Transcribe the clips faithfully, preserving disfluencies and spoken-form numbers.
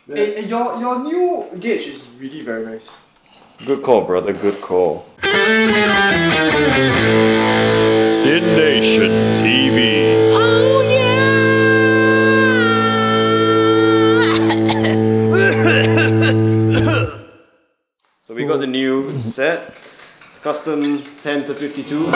Hey, hey, your, your new gauge is really very nice. Good call, brother, good call. Cynation T V. Oh yeah! So we got the new set. It's custom ten to fifty-two.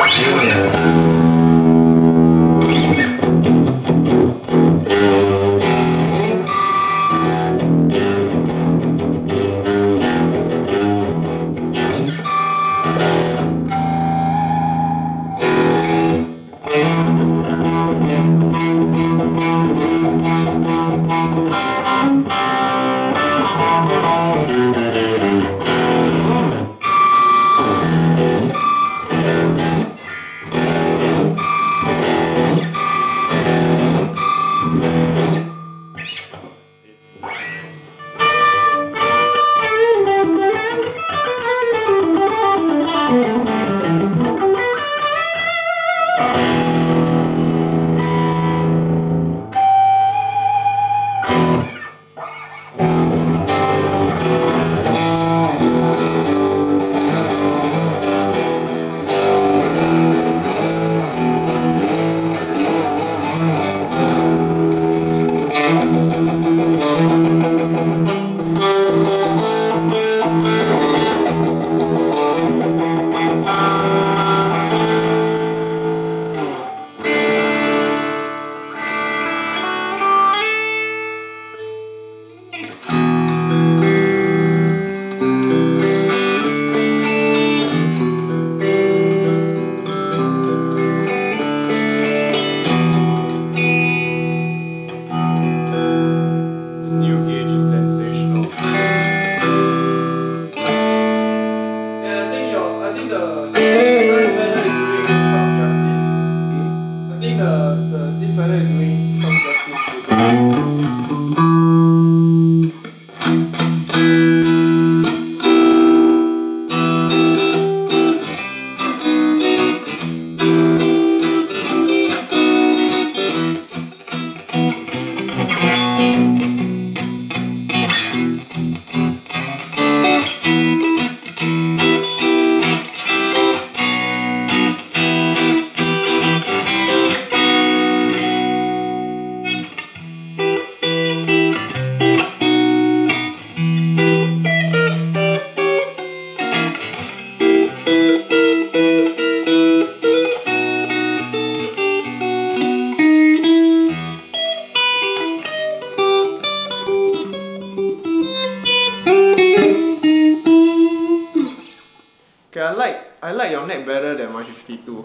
Okay, I like I like your neck better than my fifty-two.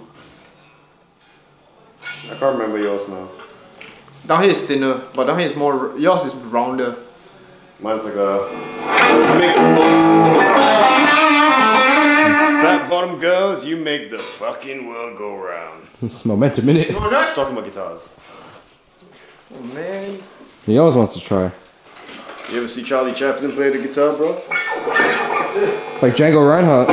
I can't remember yours now. Down here is thinner, but down here is more. Yours is rounder. Mine's like a mixed fat bottom girls, you make the fucking world go round. It's momentum, innit? You wanna try? Talking about guitars. Oh man. He always wants to try. You ever see Charlie Chaplin play the guitar, bro? It's like Django Reinhardt.